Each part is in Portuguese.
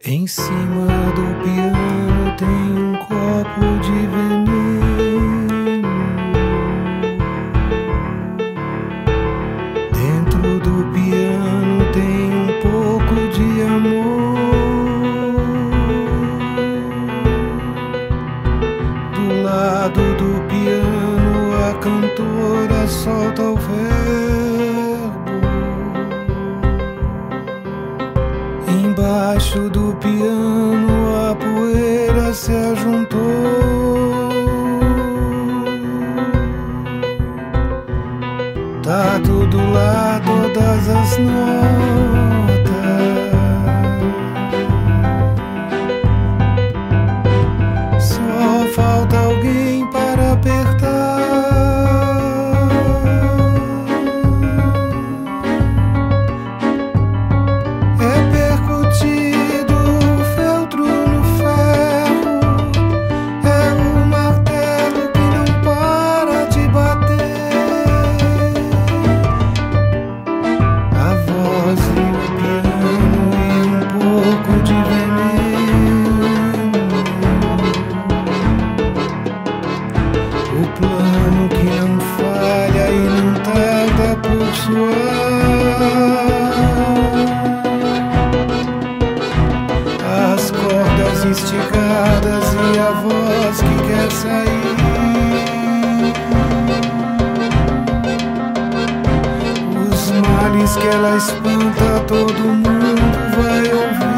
Em cima do piano tem um copo de veneno. Dentro do piano tem um pouco de amor. Do lado do piano a cantora solta o verbo. Embaixo do piano a poeira se ajuntou. Tá tudo lá, todas as notas. Só falta alguém para apertar. O plano que não falha e não tarda por soar. As cordas esticadas e a voz que quer sair. Os males que ela espanta, todo mundo vai ouvir.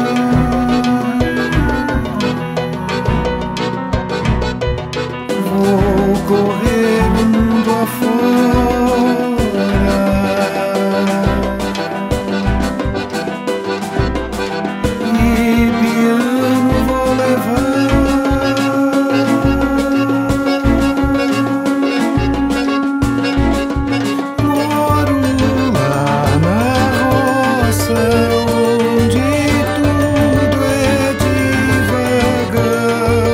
Vou correr o mundo afora e piano vou levar. Moro lá na roça onde tudo é devagar.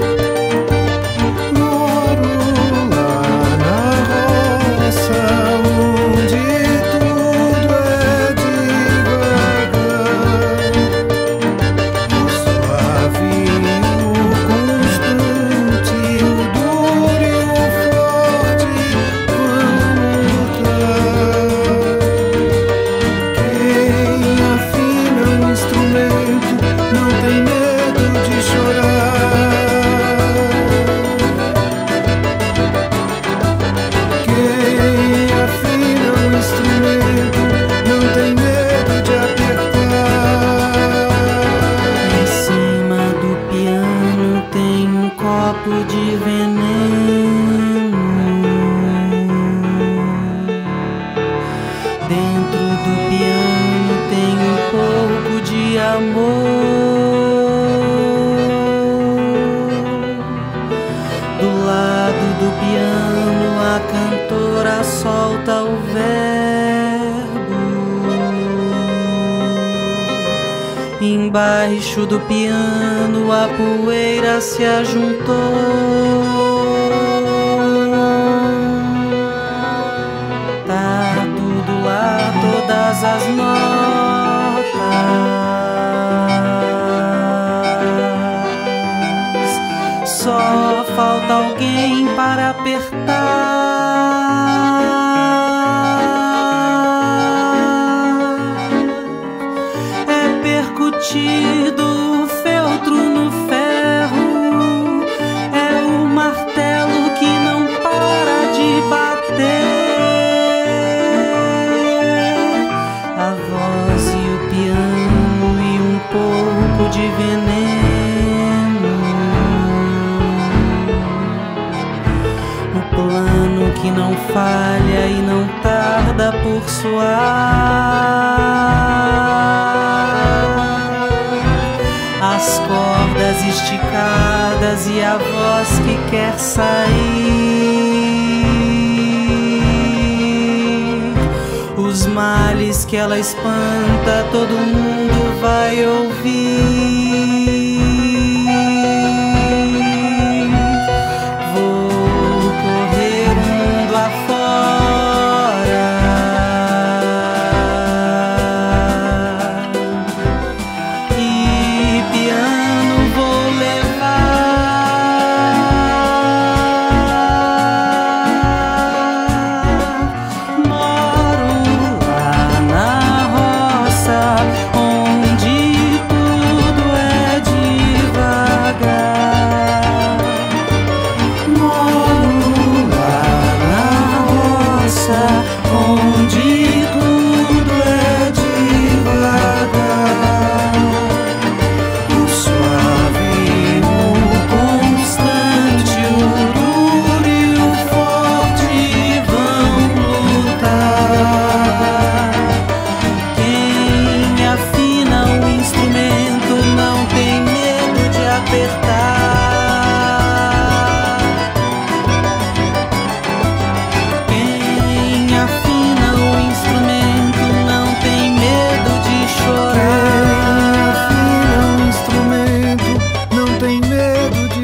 De veneno dentro do piano tem um pouco de amor. Do lado do piano a cantora solta o verbo. Embaixo do piano a poeira se ajuntou. Tá tudo lá, todas as notas. Só falta alguém para apertar. O feltro no ferro, é o martelo que não para de bater. A voz e o piano e um pouco de veneno. O plano que não falha e não tarda por soar. As cordas esticadas e a voz que quer sair. Os males que ela espanta, todo mundo vai ouvir. Vou correr o mundo afora e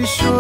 choro.